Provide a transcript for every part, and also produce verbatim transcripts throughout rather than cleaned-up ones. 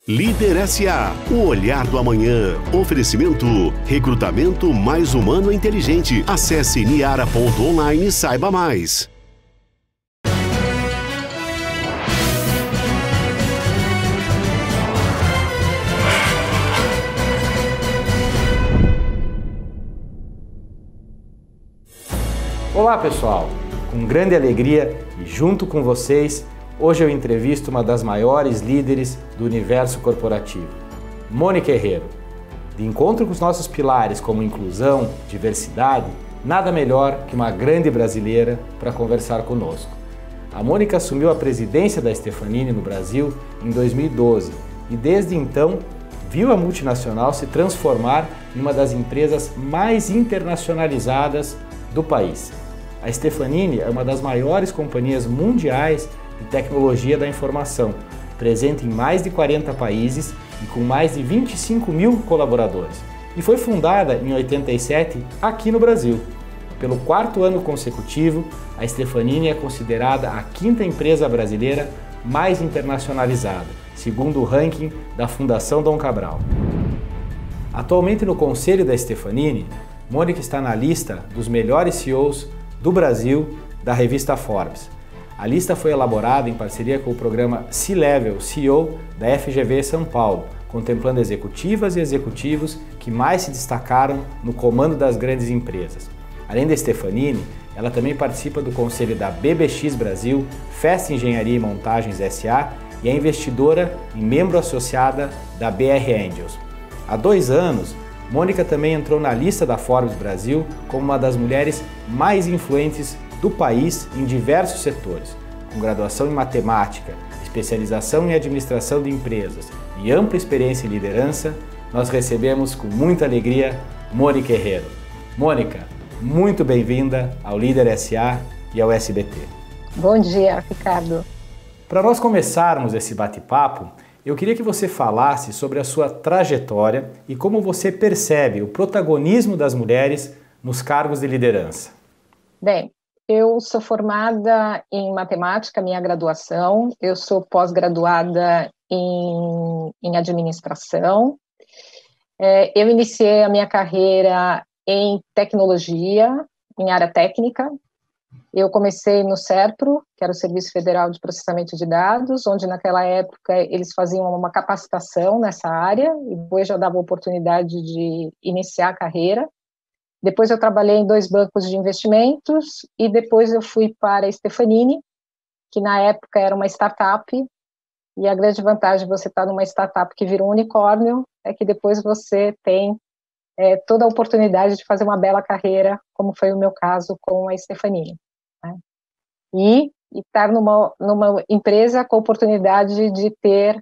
Líder S A, o olhar do amanhã. Oferecimento, recrutamento mais humano e inteligente. Acesse niara ponto online e saiba mais. Olá pessoal, com grande alegria e junto com vocês, hoje eu entrevisto uma das maiores líderes do universo corporativo, Mônica Herrero. De encontro com os nossos pilares como inclusão, diversidade, nada melhor que uma grande brasileira para conversar conosco. A Mônica assumiu a presidência da Stefanini no Brasil em dois mil e doze e desde então viu a multinacional se transformar em uma das empresas mais internacionalizadas do país. A Stefanini é uma das maiores companhias mundiais de tecnologia da informação, presente em mais de quarenta países e com mais de vinte e cinco mil colaboradores. E foi fundada em oitenta e sete aqui no Brasil. Pelo quarto ano consecutivo, a Stefanini é considerada a quinta empresa brasileira mais internacionalizada, segundo o ranking da Fundação Dom Cabral. Atualmente no conselho da Stefanini, Mônica está na lista dos melhores C E Os do Brasil da revista Forbes. A lista foi elaborada em parceria com o programa C-Level C E O da F G V São Paulo, contemplando executivas e executivos que mais se destacaram no comando das grandes empresas. Além da Stefanini, ela também participa do conselho da B B X Brasil, Festa Engenharia e Montagens S A e é investidora e membro associada da B R Angels. Há dois anos, Mônica também entrou na lista da Forbes Brasil como uma das mulheres mais influentes do país em diversos setores. Com graduação em matemática, especialização em administração de empresas e ampla experiência em liderança, nós recebemos com muita alegria Mônica Herrero. Mônica, muito bem-vinda ao Líder S A e ao S B T. Bom dia, Ricardo. Para nós começarmos esse bate-papo, eu queria que você falasse sobre a sua trajetória e como você percebe o protagonismo das mulheres nos cargos de liderança. Bem, eu sou formada em matemática, minha graduação, eu sou pós-graduada em, em administração, é, eu iniciei a minha carreira em tecnologia, em área técnica. Eu comecei no SERPRO, que era o Serviço Federal de Processamento de Dados, onde naquela época eles faziam uma capacitação nessa área, e depois já dava oportunidade de iniciar a carreira. Depois eu trabalhei em dois bancos de investimentos, e depois eu fui para a Stefanini, que na época era uma startup, e a grande vantagem de você estar numa startup que virou um unicórnio é que depois você tem é, toda a oportunidade de fazer uma bela carreira, como foi o meu caso com a Stefanini. Né? E estar numa, numa empresa com a oportunidade de ter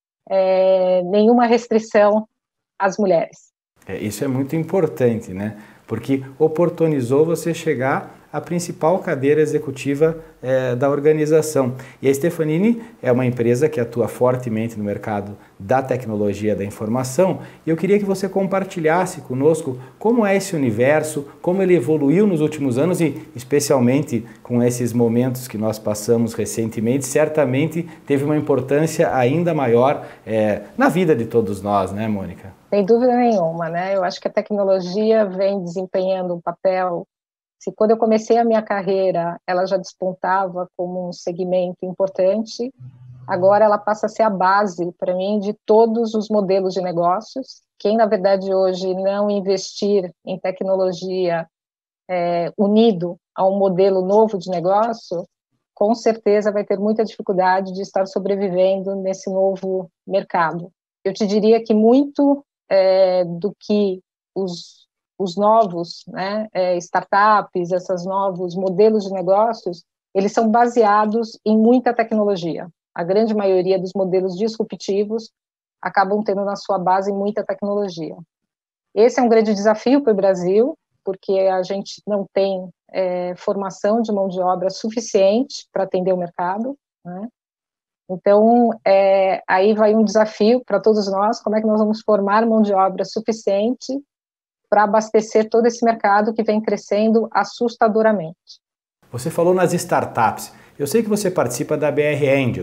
é, nenhuma restrição às mulheres. É, isso é muito importante, né? Porque oportunizou você chegar à principal cadeira executiva é, da organização. E a Stefanini é uma empresa que atua fortemente no mercado da tecnologia da informação, e eu queria que você compartilhasse conosco como é esse universo, como ele evoluiu nos últimos anos e especialmente com esses momentos que nós passamos recentemente, certamente teve uma importância ainda maior é, na vida de todos nós, né, Mônica? Sem dúvida nenhuma, né? Eu acho que a tecnologia vem desempenhando um papel. Se quando eu comecei a minha carreira, ela já despontava como um segmento importante, agora ela passa a ser a base, para mim, de todos os modelos de negócios. Quem, na verdade, hoje não investir em tecnologia é, unido a um modelo novo de negócio, com certeza vai ter muita dificuldade de estar sobrevivendo nesse novo mercado. Eu te diria que muito é, do que os os novos, né, é, startups, esses novos modelos de negócios, eles são baseados em muita tecnologia. A grande maioria dos modelos disruptivos acabam tendo na sua base muita tecnologia. Esse é um grande desafio para o Brasil, porque a gente não tem é, formação de mão de obra suficiente para atender o mercado, né? Então, é, aí vai um desafio para todos nós, como é que nós vamos formar mão de obra suficiente para abastecer todo esse mercado que vem crescendo assustadoramente. Você falou nas startups. Eu sei que você participa da B R Angels,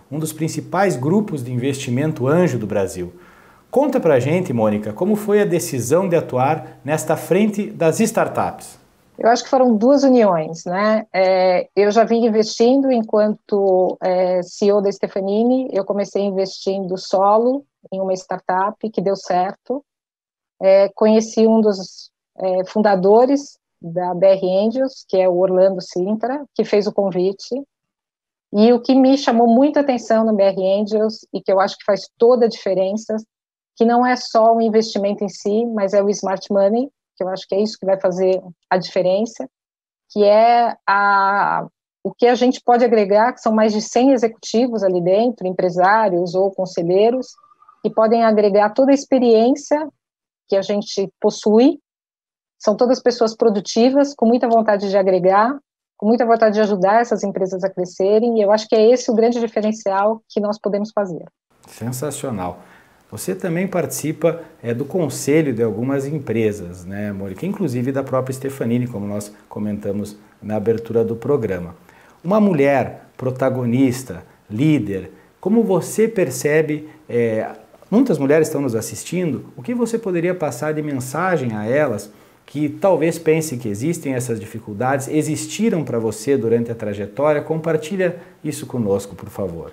um dos principais grupos de investimento anjo do Brasil. Conta pra gente, Mônica, como foi a decisão de atuar nesta frente das startups? Eu acho que foram duas uniões, né? É, eu já vim investindo enquanto é, C E O da Stefanini, eu comecei investindo solo em uma startup que deu certo. É, conheci um dos é, fundadores da B R Angels, que é o Orlando Sintra, que fez o convite. E o que me chamou muita atenção no B R Angels, e que eu acho que faz toda a diferença, que não é só o investimento em si, mas é o smart money, que eu acho que é isso que vai fazer a diferença, que é a, o que a gente pode agregar, que são mais de cem executivos ali dentro, empresários ou conselheiros, que podem agregar toda a experiência que a gente possui, são todas pessoas produtivas, com muita vontade de agregar, com muita vontade de ajudar essas empresas a crescerem, e eu acho que é esse o grande diferencial que nós podemos fazer. Sensacional. Você também participa é, do conselho de algumas empresas, né, Mônica? Inclusive da própria Stefanini, como nós comentamos na abertura do programa. Uma mulher protagonista, líder, como você percebe, é, muitas mulheres estão nos assistindo, o que você poderia passar de mensagem a elas que talvez pensem que existem essas dificuldades, existiram para você durante a trajetória? Compartilha isso conosco, por favor.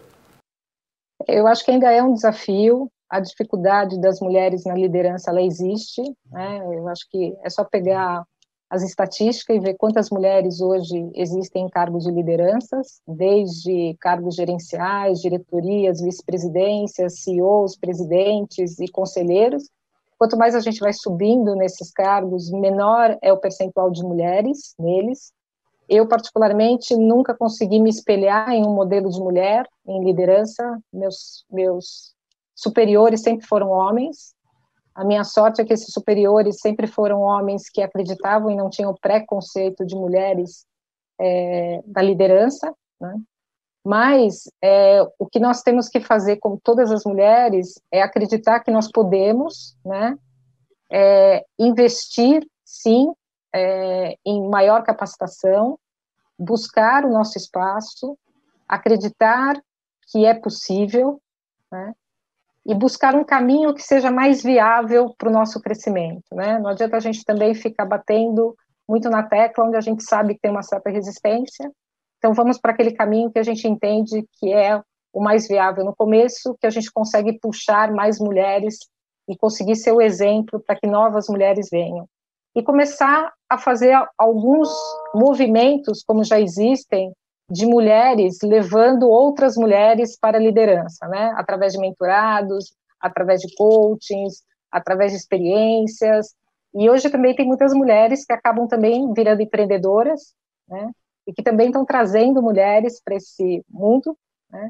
Eu acho que ainda é um desafio. A dificuldade das mulheres na liderança, ela existe, né? Eu acho que é só pegar as estatísticas e ver quantas mulheres hoje existem em cargos de lideranças, desde cargos gerenciais, diretorias, vice-presidências, C E Os, presidentes e conselheiros. Quanto mais a gente vai subindo nesses cargos, menor é o percentual de mulheres neles. Eu, particularmente, nunca consegui me espelhar em um modelo de mulher em liderança. Meus, meus superiores sempre foram homens. A minha sorte é que esses superiores sempre foram homens que acreditavam e não tinham preconceito de mulheres é, da liderança, né? Mas é, o que nós temos que fazer com todas as mulheres é acreditar que nós podemos, né, é, investir, sim, é, em maior capacitação, buscar o nosso espaço, acreditar que é possível, né, e buscar um caminho que seja mais viável para o nosso crescimento, né? Não adianta a gente também ficar batendo muito na tecla onde a gente sabe que tem uma certa resistência. Então vamos para aquele caminho que a gente entende que é o mais viável no começo, que a gente consegue puxar mais mulheres e conseguir ser o exemplo para que novas mulheres venham. E começar a fazer alguns movimentos, como já existem, de mulheres levando outras mulheres para a liderança, né? Através de mentorados, através de coachings, através de experiências. E hoje também tem muitas mulheres que acabam também virando empreendedoras, né? E que também estão trazendo mulheres para esse mundo, né?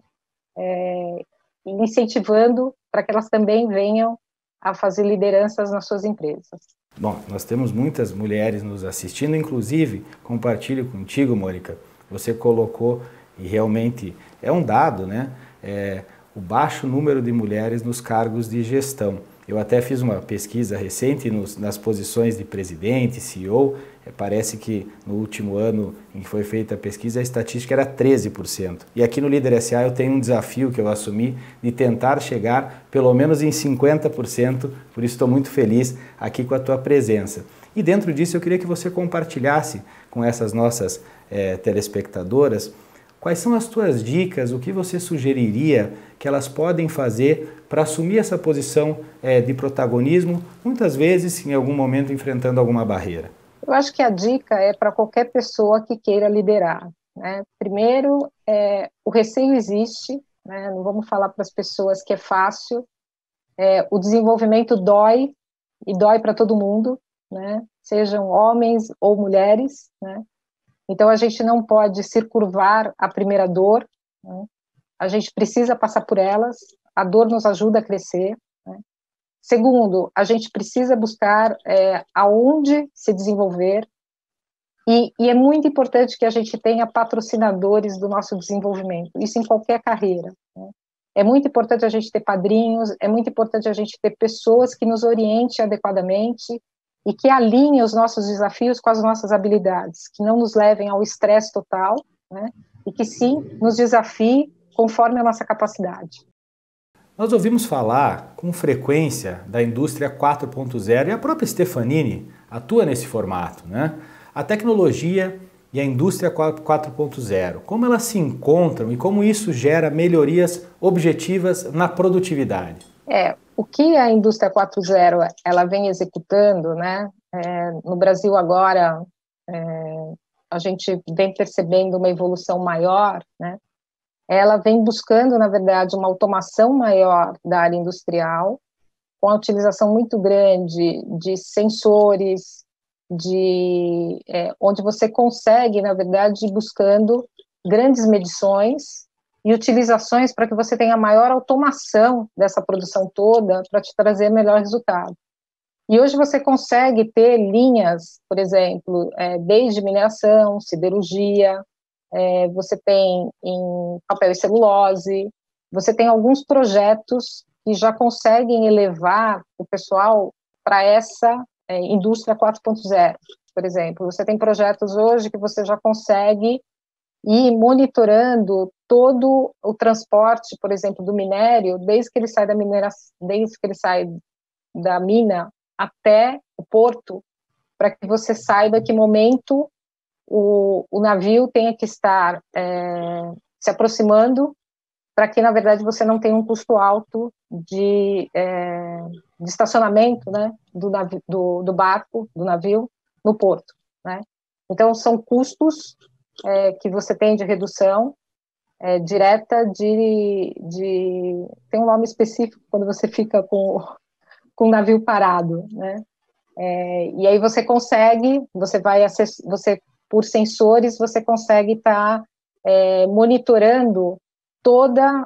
É, incentivando para que elas também venham a fazer lideranças nas suas empresas. Bom, nós temos muitas mulheres nos assistindo, inclusive, compartilho contigo, Mônica, você colocou, e realmente é um dado, né? É, o baixo número de mulheres nos cargos de gestão. Eu até fiz uma pesquisa recente nos, nas posições de presidente, C E O, é, parece que no último ano em que foi feita a pesquisa, a estatística era treze por cento. E aqui no Líder S A eu tenho um desafio que eu assumi de tentar chegar pelo menos em cinquenta por cento, por isso estou muito feliz aqui com a tua presença. E dentro disso eu queria que você compartilhasse com essas nossas é, telespectadoras quais são as tuas dicas, o que você sugeriria que elas podem fazer para assumir essa posição é, de protagonismo, muitas vezes em algum momento enfrentando alguma barreira. Eu acho que a dica é para qualquer pessoa que queira liderar, né? Primeiro, é, o receio existe, né? Não vamos falar para as pessoas que é fácil, é, o desenvolvimento dói, e dói para todo mundo, né? Sejam homens ou mulheres, né? Então a gente não pode se curvar à primeira dor, né? A gente precisa passar por elas, a dor nos ajuda a crescer, né? Segundo, a gente precisa buscar é, aonde se desenvolver, e, e é muito importante que a gente tenha patrocinadores do nosso desenvolvimento, isso em qualquer carreira, né? É muito importante a gente ter padrinhos, é muito importante a gente ter pessoas que nos orientem adequadamente e que alinhem os nossos desafios com as nossas habilidades, que não nos levem ao estresse total, né? E que sim, nos desafie conforme a nossa capacidade. Nós ouvimos falar com frequência da indústria quatro ponto zero e a própria Stefanini atua nesse formato, né? A tecnologia e a indústria quatro ponto zero, como elas se encontram e como isso gera melhorias objetivas na produtividade? É, o que a indústria quatro ponto zero ela vem executando, né? É, no Brasil agora é, a gente vem percebendo uma evolução maior, né? Ela vem buscando, na verdade, uma automação maior da área industrial, com a utilização muito grande de sensores, de, é, onde você consegue, na verdade, ir buscando grandes medições e utilizações para que você tenha maior automação dessa produção toda para te trazer melhor resultado. E hoje você consegue ter linhas, por exemplo, é, desde mineração, siderurgia, é, você tem em papel e celulose, você tem alguns projetos que já conseguem elevar o pessoal para essa é, indústria quatro ponto zero, por exemplo. Você tem projetos hoje que você já consegue ir monitorando todo o transporte, por exemplo, do minério, desde que ele sai da mineração, desde que ele sai da mina até o porto, para que você saiba que momento o, o navio tenha que estar é, se aproximando, para que, na verdade, você não tenha um custo alto de, é, de estacionamento, né, do, navio, do, do barco, do navio, no porto, né? Então, são custos é, que você tem de redução é, direta de, de... Tem um nome específico quando você fica com, com o navio parado, né? É, e aí você consegue, você vai, acess, você, por sensores, você consegue estar tá, é, monitorando toda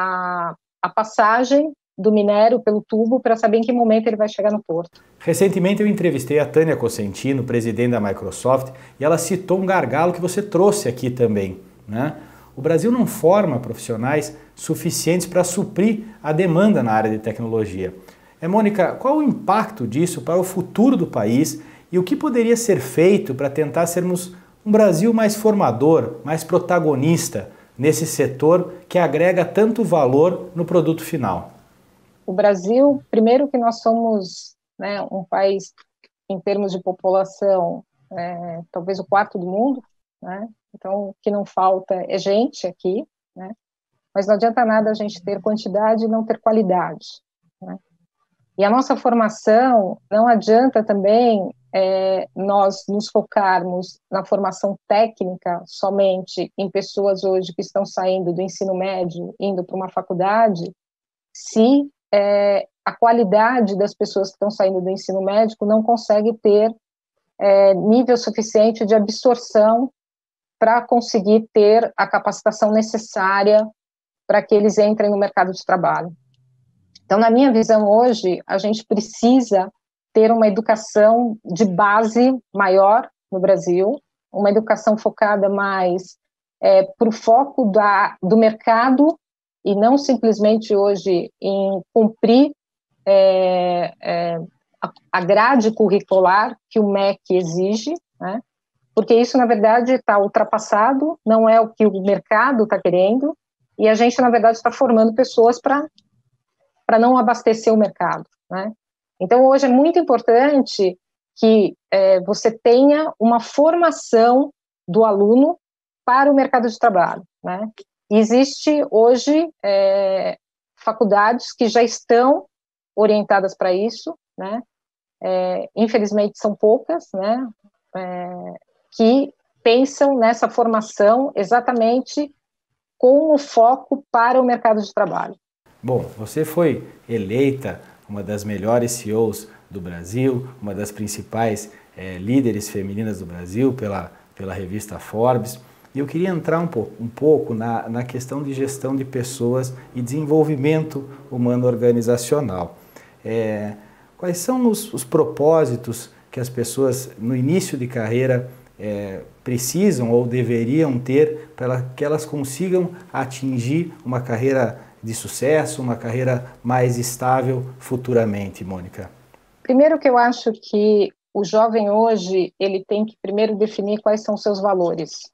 a, a passagem do minério pelo tubo para saber em que momento ele vai chegar no porto. Recentemente eu entrevistei a Tânia Cosentino, presidente da Microsoft, e ela citou um gargalo que você trouxe aqui também, né? O Brasil não forma profissionais suficientes para suprir a demanda na área de tecnologia. É, Mônica, qual o impacto disso para o futuro do país e o que poderia ser feito para tentar sermos um Brasil mais formador, mais protagonista nesse setor que agrega tanto valor no produto final? O Brasil, primeiro que nós somos, né, um país, em termos de população, é, talvez o quarto do mundo, né? Então o que não falta é gente aqui, né? Mas não adianta nada a gente ter quantidade e não ter qualidade, né? E a nossa formação, não adianta também é, nós nos focarmos na formação técnica somente em pessoas hoje que estão saindo do ensino médio, indo para uma faculdade, se é, a qualidade das pessoas que estão saindo do ensino médico não consegue ter é, nível suficiente de absorção para conseguir ter a capacitação necessária para que eles entrem no mercado de trabalho. Então, na minha visão hoje, a gente precisa ter uma educação de base maior no Brasil, uma educação focada mais é, para o foco da, do mercado e não simplesmente hoje em cumprir é, é, a, a grade curricular que o M E C exige, né? Porque isso, na verdade, está ultrapassado, não é o que o mercado está querendo, e a gente, na verdade, está formando pessoas para para não abastecer o mercado, né? Então, hoje é muito importante que é, você tenha uma formação do aluno para o mercado de trabalho, né? Existe hoje é, faculdades que já estão orientadas para isso, né? É, infelizmente são poucas, né? É, que pensam nessa formação exatamente com o foco para o mercado de trabalho. Bom, você foi eleita uma das melhores C E Os do Brasil, uma das principais é, líderes femininas do Brasil pela, pela revista Forbes. E eu queria entrar um pouco, um pouco na, na questão de gestão de pessoas e desenvolvimento humano organizacional. É, quais são os, os propósitos que as pessoas no início de carreira é, precisam ou deveriam ter para que elas consigam atingir uma carreira de sucesso, uma carreira mais estável futuramente, Mônica? Primeiro que eu acho que o jovem hoje, ele tem que primeiro definir quais são os seus valores,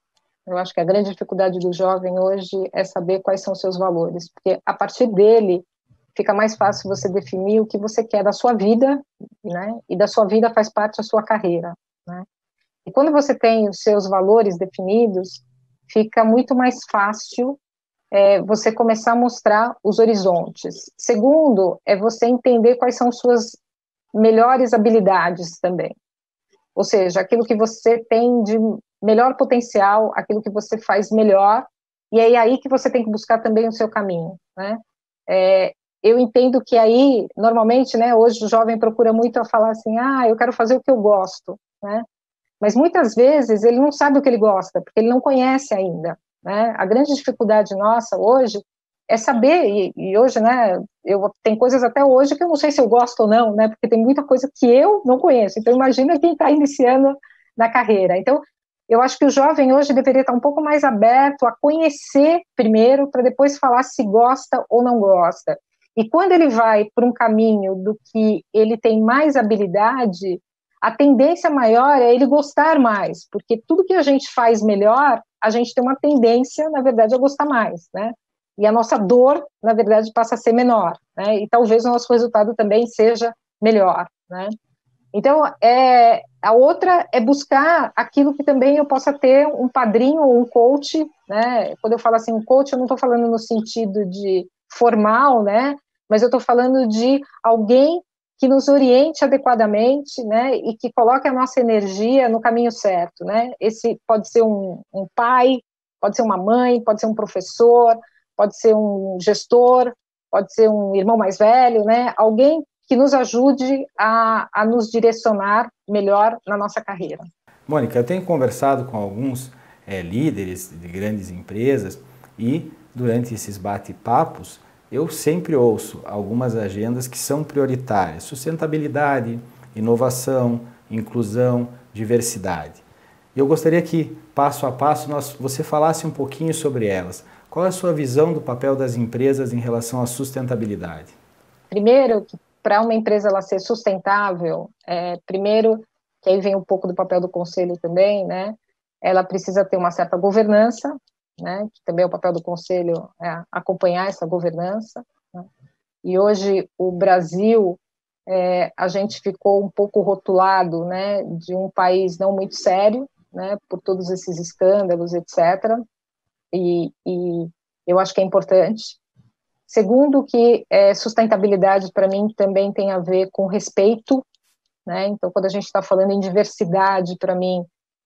Eu acho que a grande dificuldade do jovem hoje é saber quais são os seus valores, porque a partir dele fica mais fácil você definir o que você quer da sua vida, né? E da sua vida faz parte a sua carreira, né? E quando você tem os seus valores definidos, fica muito mais fácil é, você começar a mostrar os horizontes. Segundo, é você entender quais são suas melhores habilidades também. Ou seja, aquilo que você tem de melhor potencial, aquilo que você faz melhor, e é aí que você tem que buscar também o seu caminho, né? É, eu entendo que aí, normalmente, né, hoje o jovem procura muito a falar assim, ah, eu quero fazer o que eu gosto, né? Mas muitas vezes ele não sabe o que ele gosta, porque ele não conhece ainda, né? A grande dificuldade nossa hoje é saber, e, e hoje, né, eu, tem coisas até hoje que eu não sei se eu gosto ou não, né, porque tem muita coisa que eu não conheço, então imagina quem está iniciando na carreira. Então, eu acho que o jovem hoje deveria estar um pouco mais aberto a conhecer primeiro, para depois falar se gosta ou não gosta. E quando ele vai por um caminho do que ele tem mais habilidade, a tendência maior é ele gostar mais, porque tudo que a gente faz melhor, a gente tem uma tendência, na verdade, a gostar mais, né? E a nossa dor, na verdade, passa a ser menor, né? E talvez o nosso resultado também seja melhor, né? Então, é, a outra é buscar aquilo que também eu possa ter um padrinho ou um coach, né? Quando eu falo assim, um coach, eu não estou falando no sentido de formal, né? Mas eu estou falando de alguém que nos oriente adequadamente, né? E que coloque a nossa energia no caminho certo, né? Esse pode ser um, um pai, pode ser uma mãe, pode ser um professor, pode ser um gestor, pode ser um irmão mais velho, né? Alguém que nos ajude a, a nos direcionar melhor na nossa carreira. Mônica, eu tenho conversado com alguns é, líderes de grandes empresas e durante esses bate-papos eu sempre ouço algumas agendas que são prioritárias: sustentabilidade, inovação, inclusão, diversidade. E eu gostaria que, passo a passo, nós, você falasse um pouquinho sobre elas. Qual é a sua visão do papel das empresas em relação à sustentabilidade? Primeiro, para uma empresa ela ser sustentável, é, primeiro, que aí vem um pouco do papel do conselho também, né? Ela precisa ter uma certa governança, né? Que também é o papel do conselho é acompanhar essa governança, né? E hoje o Brasil, é, a gente ficou um pouco rotulado, né? De um país não muito sério, né? Por todos esses escândalos, etcétera. E, e eu acho que é importante. Segundo, que é, sustentabilidade, para mim, também tem a ver com respeito, né? Então, quando a gente está falando em diversidade, para mim,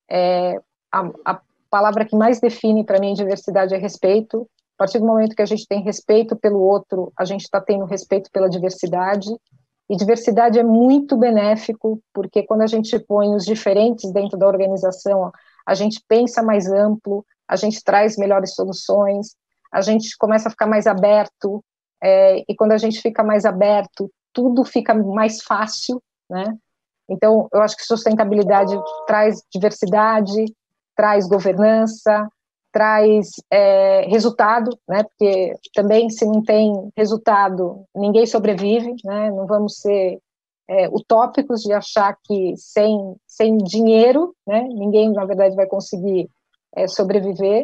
é, a, a palavra que mais define, para mim, diversidade é respeito. A partir do momento que a gente tem respeito pelo outro, a gente está tendo respeito pela diversidade. E diversidade é muito benéfico, porque quando a gente põe os diferentes dentro da organização, a gente pensa mais amplo, a gente traz melhores soluções, a gente começa a ficar mais aberto, é, e quando a gente fica mais aberto, tudo fica mais fácil, né? Então, eu acho que sustentabilidade traz diversidade, traz governança, traz é, resultado, né? Porque também, se não tem resultado, ninguém sobrevive, né? Não vamos ser é, utópicos de achar que sem, sem dinheiro, né? Ninguém, na verdade, vai conseguir é, sobreviver.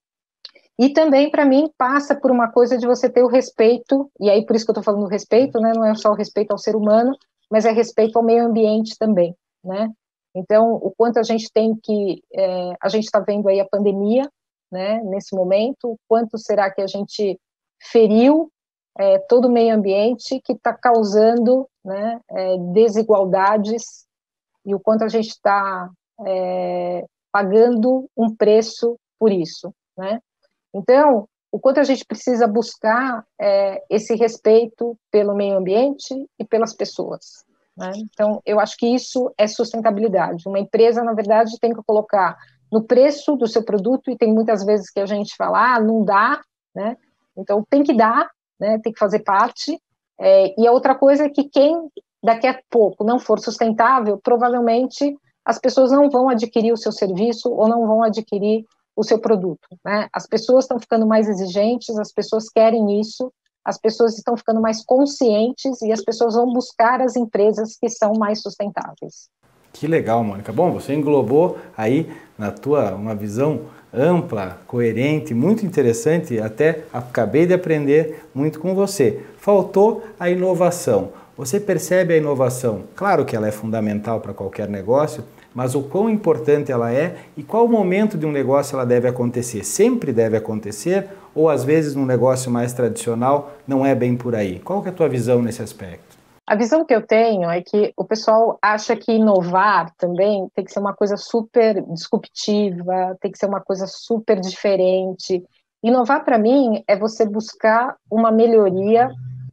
E também, para mim, passa por uma coisa de você ter o respeito, e aí por isso que eu estou falando do respeito, né? Não é só o respeito ao ser humano, mas é respeito ao meio ambiente também, né? Então, o quanto a gente tem que... É, a gente está vendo aí a pandemia, né, nesse momento, o quanto será que a gente feriu é, todo o meio ambiente que está causando, né, é, desigualdades, e o quanto a gente está é, pagando um preço por isso, né? Então, o quanto a gente precisa buscar é, esse respeito pelo meio ambiente e pelas pessoas, né? Então, eu acho que isso é sustentabilidade. Uma empresa, na verdade, tem que colocar no preço do seu produto, e tem muitas vezes que a gente fala, ah, não dá, né? Então, tem que dar, né? Tem que fazer parte. É, e a outra coisa é que quem daqui a pouco não for sustentável, provavelmente as pessoas não vão adquirir o seu serviço ou não vão adquirir o seu produto, né? As pessoas estão ficando mais exigentes, as pessoas querem isso, as pessoas estão ficando mais conscientes e as pessoas vão buscar as empresas que são mais sustentáveis. Que legal, Mônica. Bom, você englobou aí na tua uma visão ampla, coerente, muito interessante, até acabei de aprender muito com você. Faltou a inovação. Você percebe a inovação? Claro que ela é fundamental para qualquer negócio, mas o quão importante ela é e qual momento de um negócio ela deve acontecer? Sempre deve acontecer ou às vezes num negócio mais tradicional não é bem por aí? Qual que é a tua visão nesse aspecto? A visão que eu tenho é que o pessoal acha que inovar também tem que ser uma coisa super disruptiva, tem que ser uma coisa super diferente. Inovar, para mim, é você buscar uma melhoria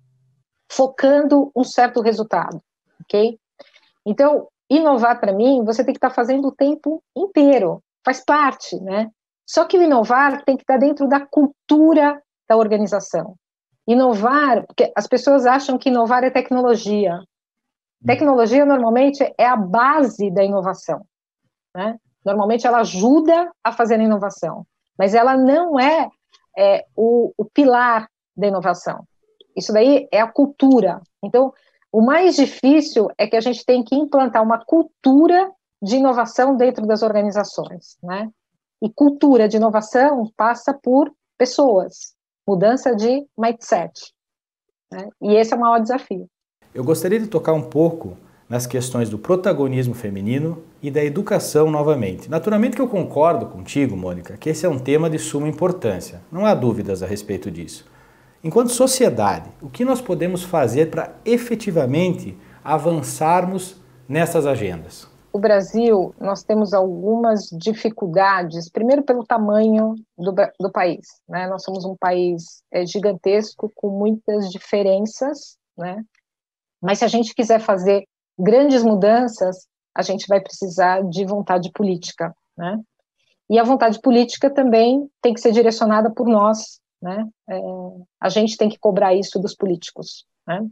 focando um certo resultado, ok? Então, inovar, para mim, você tem que estar fazendo o tempo inteiro, faz parte, né? Só que o inovar tem que estar dentro da cultura da organização. Inovar, porque as pessoas acham que inovar é tecnologia. Tecnologia, normalmente, é a base da inovação, né? Normalmente, ela ajuda a fazer a inovação, mas ela não é, é o, o pilar da inovação. Isso daí é a cultura. Então, o mais difícil é que a gente tem que implantar uma cultura de inovação dentro das organizações, né? E cultura de inovação passa por pessoas, mudança de mindset, né? E esse é o maior desafio. Eu gostaria de tocar um pouco nas questões do protagonismo feminino e da educação novamente. Naturalmente que eu concordo contigo, Mônica, que esse é um tema de suma importância. Não há dúvidas a respeito disso. Enquanto sociedade, o que nós podemos fazer para efetivamente avançarmos nessas agendas? O Brasil, nós temos algumas dificuldades, primeiro pelo tamanho do, do país, né? Nós somos um país é, gigantesco, com muitas diferenças, né? Mas se a gente quiser fazer grandes mudanças, a gente vai precisar de vontade política, né? E a vontade política também tem que ser direcionada por nós, né? É, a gente tem que cobrar isso dos políticos, né?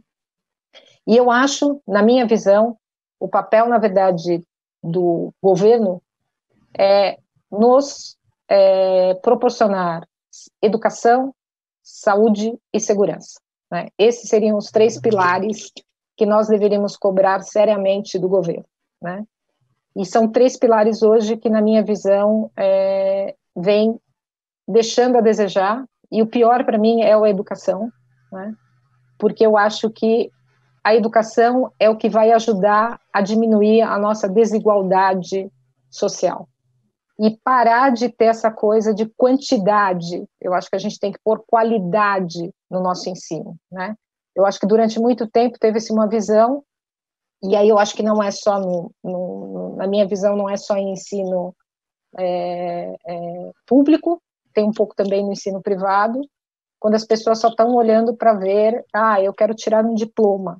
E eu acho, na minha visão, o papel, na verdade, do governo é nos é, proporcionar educação, saúde e segurança, né? Esses seriam os três pilares que nós deveríamos cobrar seriamente do governo, né? E são três pilares hoje que, na minha visão, é, vem deixando a desejar. E o pior para mim é a educação, né? Porque eu acho que a educação é o que vai ajudar a diminuir a nossa desigualdade social. E parar de ter essa coisa de quantidade. Eu acho que a gente tem que pôr qualidade no nosso ensino, né? Eu acho que durante muito tempo teve-se uma visão, e aí eu acho que não é só, no, no, na minha visão, não é só em ensino é, é, público, tem um pouco também no ensino privado, quando as pessoas só estão olhando para ver, ah, eu quero tirar um diploma.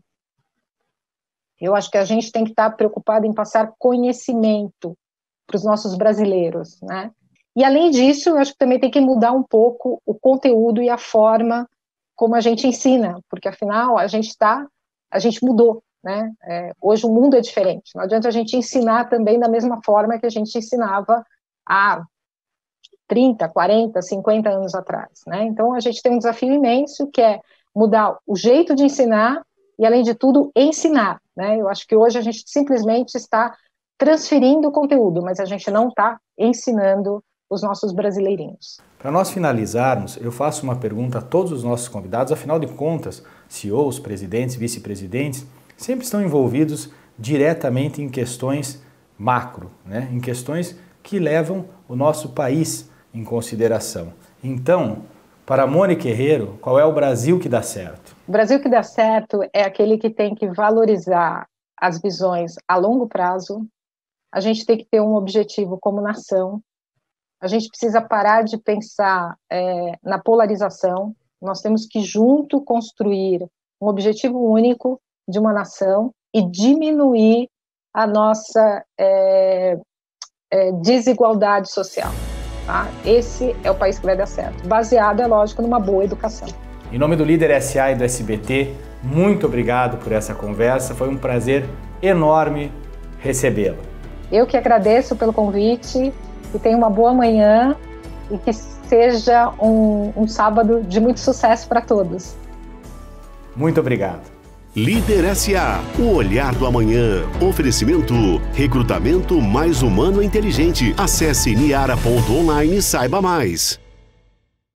Eu acho que a gente tem que estar preocupado em passar conhecimento para os nossos brasileiros, né? E além disso, eu acho que também tem que mudar um pouco o conteúdo e a forma como a gente ensina, porque afinal a gente está, a gente mudou, né? É, hoje o mundo é diferente. Não adianta a gente ensinar também da mesma forma que a gente ensinava há trinta, quarenta, cinquenta anos atrás, né? Então a gente tem um desafio imenso que é mudar o jeito de ensinar e, além de tudo, ensinar, né? Eu acho que hoje a gente simplesmente está transferindo o conteúdo, mas a gente não está ensinando os nossos brasileirinhos. Para nós finalizarmos, eu faço uma pergunta a todos os nossos convidados. Afinal de contas, C E Os, presidentes, vice-presidentes, sempre estão envolvidos diretamente em questões macro, né? Em questões que levam o nosso país em consideração. Então, para Mônica Herrero, qual é o Brasil que dá certo? O Brasil que dá certo é aquele que tem que valorizar as visões a longo prazo. A gente tem que ter um objetivo como nação. A gente precisa parar de pensar é, na polarização. Nós temos que, junto, construir um objetivo único de uma nação e diminuir a nossa é, é, desigualdade social. Tá? Esse é o país que vai dar certo, baseado, é lógico, numa boa educação. Em nome do Líder S A e do S B T, muito obrigado por essa conversa. Foi um prazer enorme recebê-la. Eu que agradeço pelo convite, que tenha uma boa manhã e que seja um, um sábado de muito sucesso para todos. Muito obrigado. Líder S A, o olhar do amanhã. Oferecimento, recrutamento mais humano e inteligente. Acesse niara ponto online e saiba mais.